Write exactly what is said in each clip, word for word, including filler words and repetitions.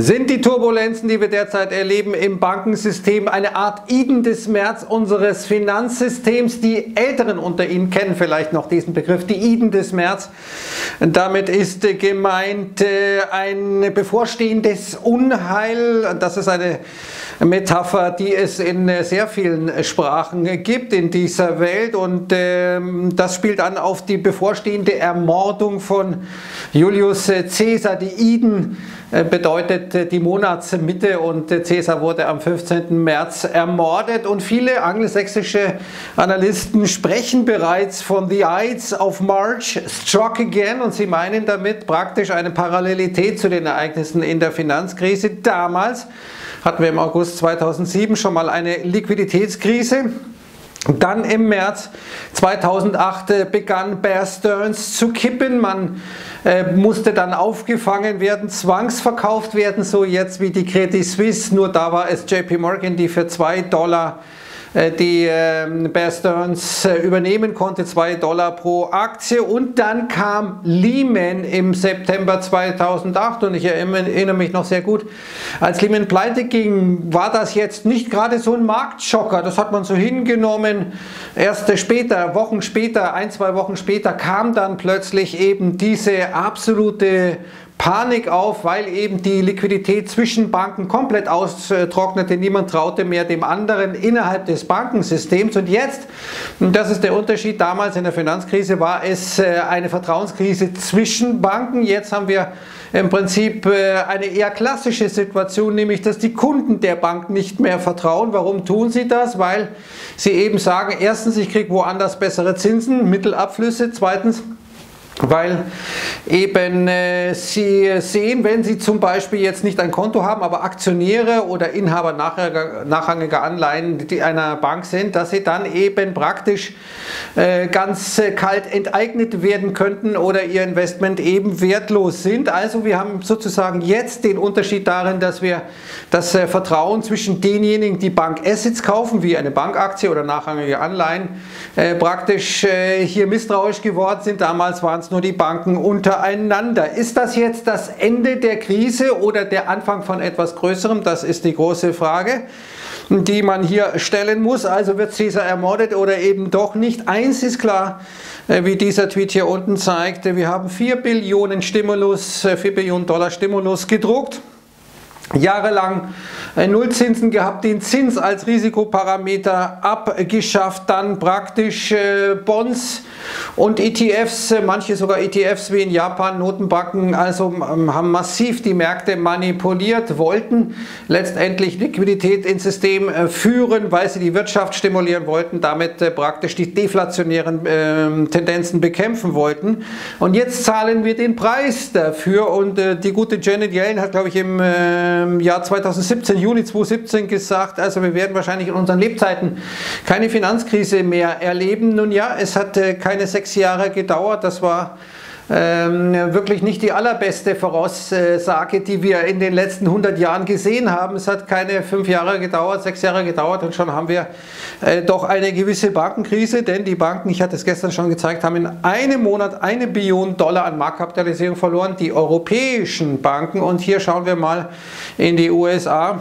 Sind die Turbulenzen, die wir derzeit erleben im Bankensystem, eine Art Iden des März unseres Finanzsystems? Die Älteren unter Ihnen kennen vielleicht noch diesen Begriff, die Iden des März. Damit ist gemeint ein bevorstehendes Unheil. Das ist eine Metapher, die es in sehr vielen Sprachen gibt in dieser Welt, und äh, das spielt an auf die bevorstehende Ermordung von Julius Caesar. Die Iden äh, bedeutet die Monatsmitte, und äh, Caesar wurde am fünfzehnten März ermordet, und viele angelsächsische Analysten sprechen bereits von The Ides of March struck again, und sie meinen damit praktisch eine Parallelität zu den Ereignissen in der Finanzkrise. Damals hatten wir im August zweitausendsieben schon mal eine Liquiditätskrise. Dann im März zweitausendacht begann Bear Stearns zu kippen. Man äh, musste dann aufgefangen werden, zwangsverkauft werden, so jetzt wie die Credit Suisse. Nur da war es J P Morgan, die für zwei Dollar die äh, Bear Stearns äh, übernehmen konnte, zwei Dollar pro Aktie. Und dann kam Lehman im September zweitausendacht, und ich erinnere mich noch sehr gut, als Lehman pleite ging, war das jetzt nicht gerade so ein Marktschocker, das hat man so hingenommen. Erst später, Wochen später, ein, zwei Wochen später kam dann plötzlich eben diese absolute Panik auf, weil eben die Liquidität zwischen Banken komplett austrocknete. Niemand traute mehr dem anderen innerhalb des Bankensystems. Und jetzt, und das ist der Unterschied, damals in der Finanzkrise war es eine Vertrauenskrise zwischen Banken. Jetzt haben wir im Prinzip eine eher klassische Situation, nämlich dass die Kunden der Bank nicht mehr vertrauen. Warum tun sie das? Weil sie eben sagen, erstens, ich kriege woanders bessere Zinsen, Mittelabflüsse, zweitens, weil eben äh, Sie sehen, wenn Sie zum Beispiel jetzt nicht ein Konto haben, aber Aktionäre oder Inhaber nachrangiger Anleihen die einer Bank sind, dass Sie dann eben praktisch äh, ganz äh, kalt enteignet werden könnten oder Ihr Investment eben wertlos sind. Also wir haben sozusagen jetzt den Unterschied darin, dass wir das äh, Vertrauen zwischen denjenigen, die Bankassets kaufen, wie eine Bankaktie oder nachrangige Anleihen, äh, praktisch äh, hier misstrauisch geworden sind. Damals waren es nur die Banken untereinander. Ist das jetzt das Ende der Krise oder der Anfang von etwas Größerem? Das ist die große Frage, die man hier stellen muss. Also wird Caesar ermordet oder eben doch nicht? Eins ist klar, wie dieser Tweet hier unten zeigt, wir haben vier Billionen Stimulus, vier Billionen Dollar Stimulus gedruckt. Jahrelang Nullzinsen gehabt, den Zins als Risikoparameter abgeschafft, dann praktisch äh, Bonds und E T Fs, manche sogar E T Fs wie in Japan, Notenbanken, also ähm, haben massiv die Märkte manipuliert, wollten letztendlich Liquidität ins System äh, führen, weil sie die Wirtschaft stimulieren wollten, damit äh, praktisch die deflationären äh, Tendenzen bekämpfen wollten. Und jetzt zahlen wir den Preis dafür, und äh, die gute Janet Yellen hat, glaube ich, im äh, im Jahr zweitausendsiebzehn, Juni zweitausendsiebzehn gesagt, also wir werden wahrscheinlich in unseren Lebzeiten keine Finanzkrise mehr erleben. Nun ja, es hat äh, keine sechs Jahre gedauert, das war ähm, wirklich nicht die allerbeste Voraussage, die wir in den letzten hundert Jahren gesehen haben. Es hat keine fünf Jahre gedauert, sechs Jahre gedauert, und schon haben wir äh, doch eine gewisse Bankenkrise, denn die Banken, ich hatte es gestern schon gezeigt, haben in einem Monat eine Billion Dollar an Marktkapitalisierung verloren, die europäischen Banken. Und hier schauen wir mal in die U S A.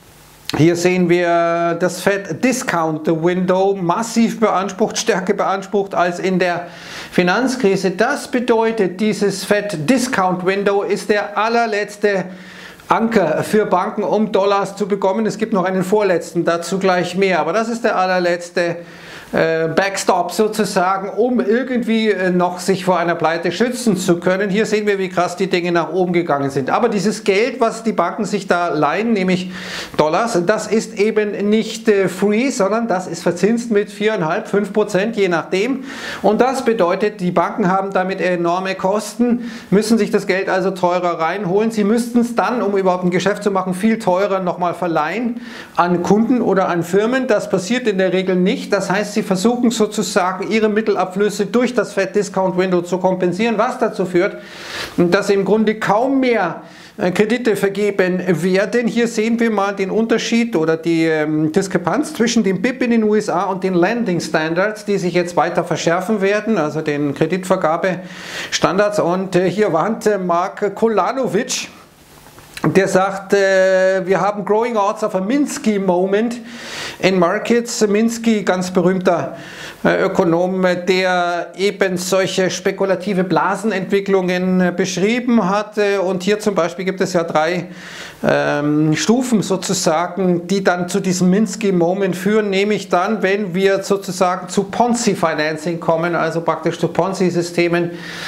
Hier sehen wir das Fed Discount Window massiv beansprucht, stärker beansprucht als in der Finanzkrise. Das bedeutet, dieses Fed Discount Window ist der allerletzte Anker für Banken, um Dollars zu bekommen. Es gibt noch einen vorletzten, dazu gleich mehr, aber das ist der allerletzte Backstop sozusagen, um irgendwie noch sich vor einer Pleite schützen zu können. Hier sehen wir, wie krass die Dinge nach oben gegangen sind. Aber dieses Geld, was die Banken sich da leihen, nämlich Dollars, das ist eben nicht free, sondern das ist verzinst mit vier Komma fünf, fünf Prozent, je nachdem. Und das bedeutet, die Banken haben damit enorme Kosten, müssen sich das Geld also teurer reinholen. Sie müssten es dann, um überhaupt ein Geschäft zu machen, viel teurer nochmal verleihen an Kunden oder an Firmen. Das passiert in der Regel nicht. Das heißt, sie versuchen sozusagen ihre Mittelabflüsse durch das Fed Discount Window zu kompensieren, was dazu führt, dass im Grunde kaum mehr Kredite vergeben werden. Hier sehen wir mal den Unterschied oder die ähm, Diskrepanz zwischen dem B I P in den U S A und den Lending Standards, die sich jetzt weiter verschärfen werden, also den Kreditvergabestandards. Und äh, hier warnt äh, Mark Kolanovic, Der sagt, äh, wir haben growing odds of a Minsky moment in markets. Minsky, ganz berühmter äh, Ökonom, der eben solche spekulative Blasenentwicklungen äh, beschrieben hat. Und hier zum Beispiel gibt es ja drei ähm, Stufen sozusagen, die dann zu diesem Minsky moment führen, nämlich dann, wenn wir sozusagen zu Ponzi-Financing kommen, also praktisch zu Ponzi-Systemen,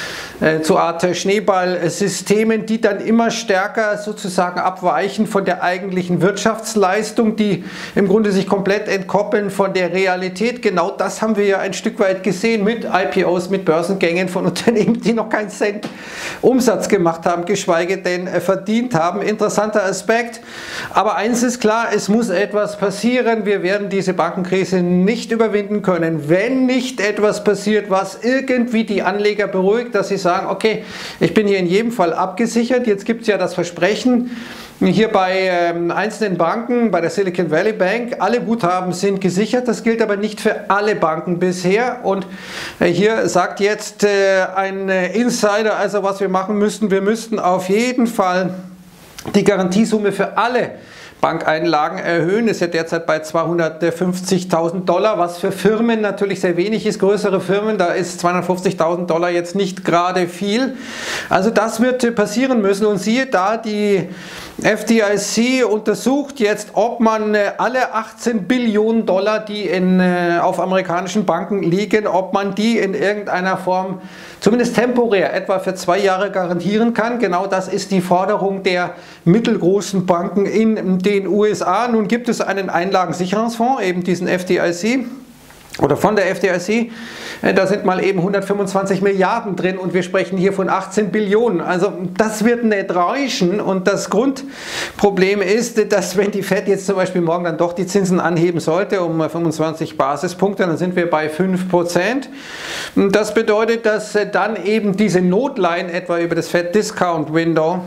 zu Art Schneeballsystemen, die dann immer stärker sozusagen abweichen von der eigentlichen Wirtschaftsleistung, die im Grunde sich komplett entkoppeln von der Realität. Genau das haben wir ja ein Stück weit gesehen mit I P Os, mit Börsengängen von Unternehmen, die noch keinen Cent Umsatz gemacht haben, geschweige denn verdient haben. Interessanter Aspekt. Aber eins ist klar, es muss etwas passieren. Wir werden diese Bankenkrise nicht überwinden können, wenn nicht etwas passiert, was irgendwie die Anleger beruhigt, dass sie sagen, okay, ich bin hier in jedem Fall abgesichert. Jetzt gibt es ja das Versprechen, hier bei ähm, einzelnen Banken, bei der Silicon Valley Bank, alle Guthaben sind gesichert. Das gilt aber nicht für alle Banken bisher. Und äh, hier sagt jetzt äh, ein äh, Insider, also was wir machen müssten, wir müssten auf jeden Fall die Garantiesumme für alle Bankeinlagen erhöhen, ist ja derzeit bei zweihundertfünfzigtausend Dollar, was für Firmen natürlich sehr wenig ist. Größere Firmen, da ist zweihundertfünfzigtausend Dollar jetzt nicht gerade viel. Also das wird passieren müssen und siehe da, die F D I C untersucht jetzt, ob man alle achtzehn Billionen Dollar, die in, auf amerikanischen Banken liegen, ob man die in irgendeiner Form zumindest temporär etwa für zwei Jahre garantieren kann. Genau das ist die Forderung der mittelgroßen Banken in den U S A. Nun gibt es einen Einlagensicherungsfonds, eben diesen F D I C. Oder von der F D I C, da sind mal eben hundertfünfundzwanzig Milliarden drin und wir sprechen hier von achtzehn Billionen. Also das wird nicht reichen und das Grundproblem ist, dass wenn die Fed jetzt zum Beispiel morgen dann doch die Zinsen anheben sollte um fünfundzwanzig Basispunkte, dann sind wir bei fünf Prozent. Das bedeutet, dass dann eben diese Notleihen etwa über das Fed Discount Window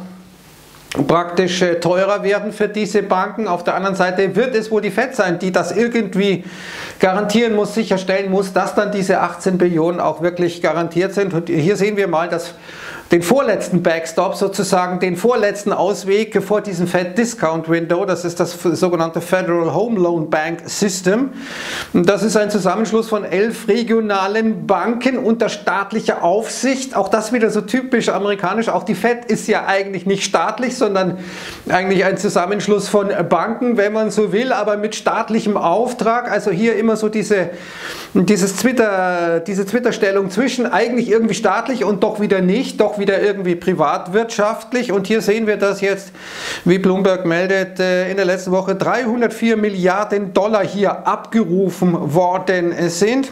praktisch teurer werden für diese Banken. Auf der anderen Seite wird es wohl die Fed sein, die das irgendwie garantieren muss, sicherstellen muss, dass dann diese achtzehn Billionen auch wirklich garantiert sind. Und hier sehen wir mal das, den vorletzten Backstop, sozusagen den vorletzten Ausweg vor diesem Fed Discount Window. Das ist das sogenannte Federal Home Loan Bank System. Das ist ein Zusammenschluss von elf regionalen Banken unter staatlicher Aufsicht. Auch das wieder so typisch amerikanisch. Auch die Fed ist ja eigentlich nicht staatlich, sondern eigentlich ein Zusammenschluss von Banken, wenn man so will, aber mit staatlichem Auftrag. Also hier immer so diese, dieses Twitter, diese Twitter-Stellung zwischen eigentlich irgendwie staatlich und doch wieder nicht, doch wieder irgendwie privatwirtschaftlich. Und hier sehen wir das jetzt, wie Bloomberg meldet, in der letzten Woche dreihundertvier Milliarden Dollar hier abgerufen worden sind.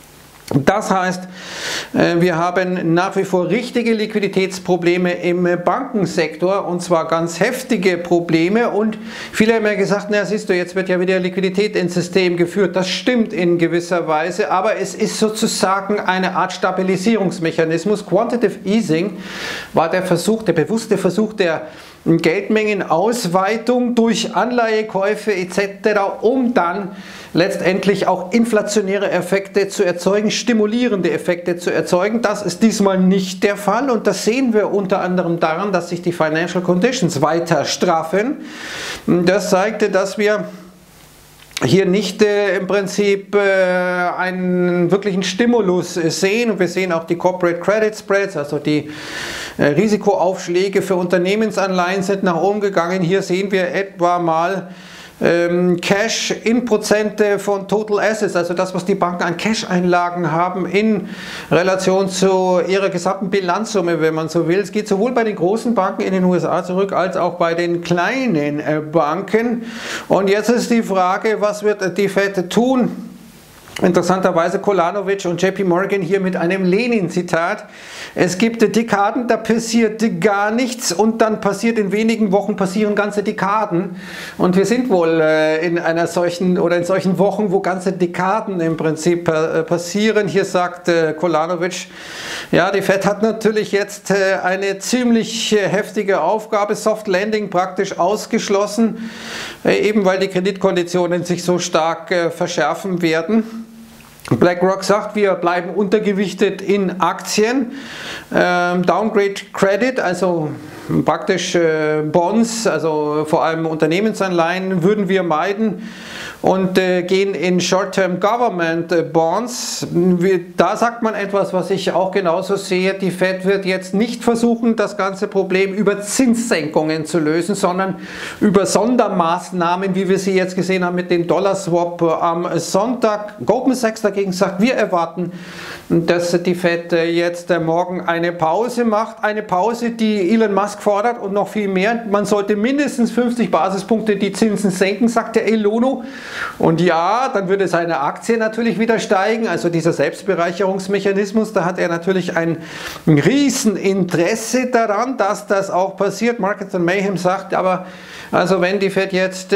Das heißt, wir haben nach wie vor richtige Liquiditätsprobleme im Bankensektor und zwar ganz heftige Probleme und viele haben ja gesagt, na siehst du, jetzt wird ja wieder Liquidität ins System geführt. Das stimmt in gewisser Weise, aber es ist sozusagen eine Art Stabilisierungsmechanismus. Quantitative Easing war der Versuch, der bewusste Versuch der Geldmengenausweitung durch Anleihekäufe et cetera, um dann letztendlich auch inflationäre Effekte zu erzeugen, stimulierende Effekte zu erzeugen. Das ist diesmal nicht der Fall und das sehen wir unter anderem daran, dass sich die Financial Conditions weiter straffen. Das zeigte, dass wir hier nicht äh, im Prinzip äh, einen wirklichen Stimulus sehen und wir sehen auch die Corporate Credit Spreads, also die äh, Risikoaufschläge für Unternehmensanleihen sind nach oben gegangen. Hier sehen wir etwa mal ähm, Cash in Prozente von Total Assets, also das, was die Banken an Cash-Einlagen haben in Relation zu ihrer gesamten Bilanzsumme, wenn man so will. Es geht sowohl bei den großen Banken in den U S A zurück, als auch bei den kleinen äh, Banken. Und jetzt ist die Frage, was wird die Fed tun? Interessanterweise Kolanovic und J P Morgan hier mit einem Lenin-Zitat. Es gibt Dekaden, da passiert gar nichts und dann passiert in wenigen Wochen passieren ganze Dekaden. Und wir sind wohl äh, in einer solchen oder in solchen Wochen, wo ganze Dekaden im Prinzip äh, passieren. Hier sagt äh, Kolanovic, ja, die Fed hat natürlich jetzt äh, eine ziemlich äh, heftige Aufgabe, Soft Landing praktisch ausgeschlossen, äh, eben weil die Kreditkonditionen sich so stark äh, verschärfen werden. BlackRock sagt, wir bleiben untergewichtet in Aktien, ähm, Downgrade Credit, also praktisch äh, Bonds, also vor allem Unternehmensanleihen würden wir meiden und äh, gehen in Short-Term Government Bonds. Da sagt man etwas, was ich auch genauso sehe. Die Fed wird jetzt nicht versuchen, das ganze Problem über Zinssenkungen zu lösen, sondern über Sondermaßnahmen, wie wir sie jetzt gesehen haben mit dem Dollar-Swap am Sonntag. Goldman Sachs dagegen sagt, wir erwarten, dass die Fed jetzt morgen eine Pause macht. Eine Pause, die Elon Musk fordert und noch viel mehr. Man sollte mindestens fünfzig Basispunkte die Zinsen senken, sagt der Elono. Und ja, dann würde seine Aktie natürlich wieder steigen, also dieser Selbstbereicherungsmechanismus, da hat er natürlich ein Rieseninteresse daran, dass das auch passiert. Markets and Mayhem sagt aber, also wenn die Fed jetzt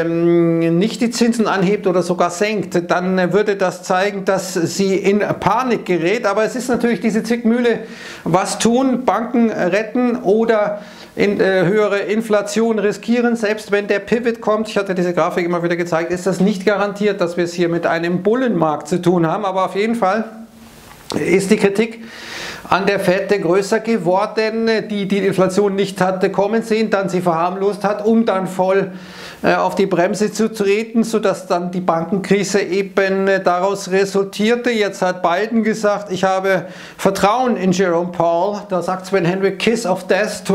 ähm, nicht die Zinsen anhebt oder sogar senkt, dann würde das zeigen, dass sie in Panik gerät. Aber es ist natürlich diese Zwickmühle, was tun, Banken retten oder in, äh, höhere Inflation riskieren. Selbst wenn der Pivot kommt, ich hatte diese Grafik immer wieder gezeigt, ist das nicht garantiert, dass wir es hier mit einem Bullenmarkt zu tun haben. Aber auf jeden Fall ist die Kritik an der Fed größer geworden, die die Inflation nicht hatte kommen sehen, dann sie verharmlost hat, um dann voll äh, auf die Bremse zu treten, sodass dann die Bankenkrise eben äh, daraus resultierte. Jetzt hat Biden gesagt, ich habe Vertrauen in Jerome Powell, da sagt Sven Henry, Kiss of Death,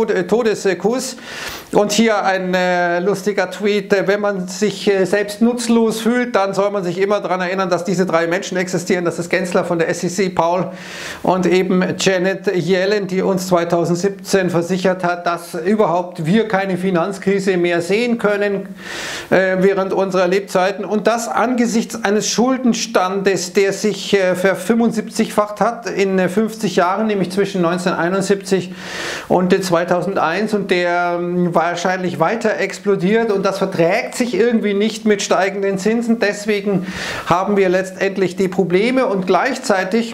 Todeskuss. Und hier ein äh, lustiger Tweet, äh, wenn man sich äh, selbst nutzlos fühlt, dann soll man sich immer daran erinnern, dass diese drei Menschen existieren, das ist Gensler von der S E C, Powell und eben Janet Yellen, die uns zweitausendsiebzehn versichert hat, dass überhaupt wir keine Finanzkrise mehr sehen können äh, während unserer Lebzeiten und das angesichts eines Schuldenstandes, der sich äh, verfünfundsiebzigfacht hat in äh, fünfzig Jahren, nämlich zwischen neunzehnhunderteinundsiebzig und äh, zweitausendeins und der äh, wahrscheinlich weiter explodiert und das verträgt sich irgendwie nicht mit steigenden Zinsen. Deswegen haben wir letztendlich die Probleme und gleichzeitig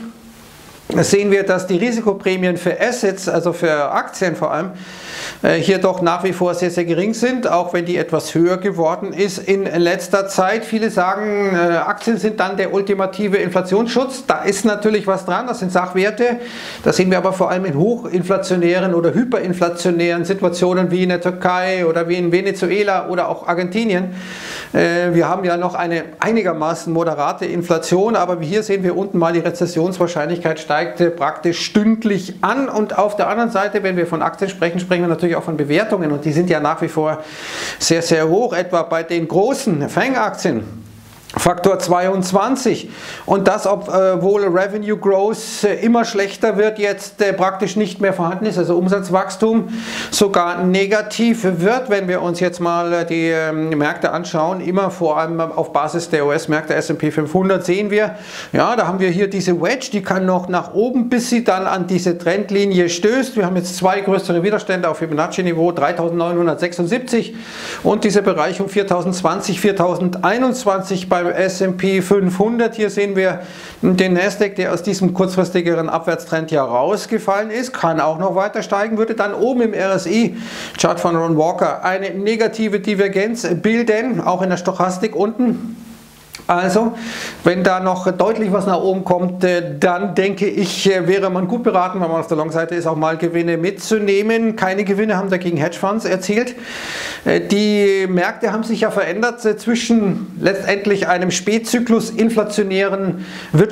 sehen wir, dass die Risikoprämien für Assets, also für Aktien vor allem, hier doch nach wie vor sehr, sehr gering sind, auch wenn die etwas höher geworden ist in letzter Zeit. Viele sagen, Aktien sind dann der ultimative Inflationsschutz. Da ist natürlich was dran, das sind Sachwerte. Das sehen wir aber vor allem in hochinflationären oder hyperinflationären Situationen wie in der Türkei oder wie in Venezuela oder auch Argentinien. Wir haben ja noch eine einigermaßen moderate Inflation, aber hier sehen wir unten mal, die Rezessionswahrscheinlichkeit steigt praktisch stündlich an. Und auf der anderen Seite, wenn wir von Aktien sprechen, sprechen wir natürlich auch von Bewertungen und die sind ja nach wie vor sehr, sehr hoch, etwa bei den großen Fang-Aktien. Faktor zweiundzwanzig und das, obwohl Revenue Growth immer schlechter wird, jetzt praktisch nicht mehr vorhanden ist, also Umsatzwachstum sogar negativ wird, wenn wir uns jetzt mal die Märkte anschauen, immer vor allem auf Basis der U S-Märkte S und P fünfhundert sehen wir, ja, da haben wir hier diese Wedge, die kann noch nach oben, bis sie dann an diese Trendlinie stößt. Wir haben jetzt zwei größere Widerstände auf Fibonacci-Niveau, dreitausendneunhundertsechsundsiebzig und diese Bereich um viertausendzwanzig, viertausendeinundzwanzig bei S und P fünfhundert. Hier sehen wir den Nasdaq, der aus diesem kurzfristigeren Abwärtstrend ja rausgefallen ist, kann auch noch weiter steigen, würde dann oben im R S I-Chart von Ron Walker eine negative Divergenz bilden, auch in der Stochastik unten. Also, wenn da noch deutlich was nach oben kommt, dann denke ich, wäre man gut beraten, wenn man auf der Long-Seite ist, auch mal Gewinne mitzunehmen. Keine Gewinne haben dagegen Hedgefonds erzielt. Die Märkte haben sich ja verändert zwischen letztendlich einem Spätzyklus inflationären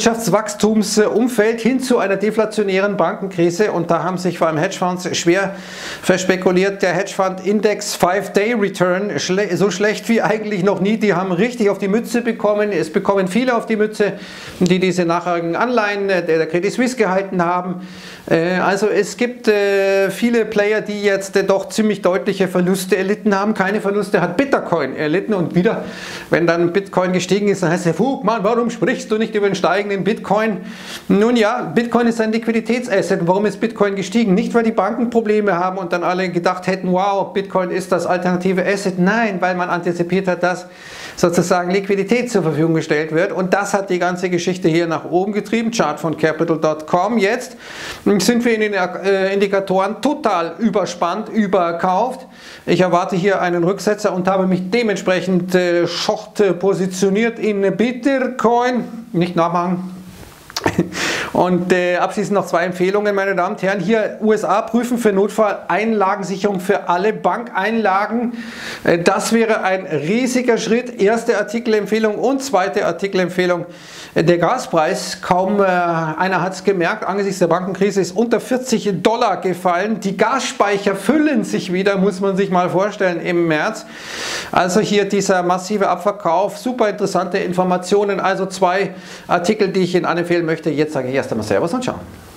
Wirtschaftswachstumsumfeld hin zu einer deflationären Bankenkrise und da haben sich vor allem Hedgefonds schwer verspekuliert. Der Hedgefonds-Index Five-Day Return, so schlecht wie eigentlich noch nie, die haben richtig auf die Mütze bekommen. Es bekommen viele auf die Mütze, die diese nachrangigen Anleihen der Credit Suisse gehalten haben. Also es gibt viele Player, die jetzt doch ziemlich deutliche Verluste erlitten haben. Keine Verluste hat Bitcoin erlitten und wieder, wenn dann Bitcoin gestiegen ist, dann heißt es, Fugmann, warum sprichst du nicht über den steigenden Bitcoin? Nun ja, Bitcoin ist ein Liquiditätsasset. Warum ist Bitcoin gestiegen? Nicht, weil die Banken Probleme haben und dann alle gedacht hätten, wow, Bitcoin ist das alternative Asset. Nein, weil man antizipiert hat, dass sozusagen Liquidität zur Verfügung gestellt wird. Und das hat die ganze Geschichte hier nach oben getrieben. Chart von Capital Punkt com. Jetzt sind wir in den Indikatoren total überspannt, überkauft. Ich erwarte hier einen Rücksetzer und habe mich dementsprechend äh, short positioniert in Bitcoin. Nicht nachmachen. Und äh, abschließend noch zwei Empfehlungen, meine Damen und Herren. Hier U S A prüfen für Notfall Einlagensicherung für alle Bankeinlagen. Äh, das wäre ein riesiger Schritt. Erste Artikelempfehlung und zweite Artikelempfehlung. Äh, der Gaspreis, kaum äh, einer hat es gemerkt, angesichts der Bankenkrise ist unter vierzig Dollar gefallen. Die Gasspeicher füllen sich wieder, muss man sich mal vorstellen, im März. Also hier dieser massive Abverkauf, super interessante Informationen. Also zwei Artikel, die ich Ihnen anempfehlen möchte. Jetzt sage ich erst einmal Servus und Ciao.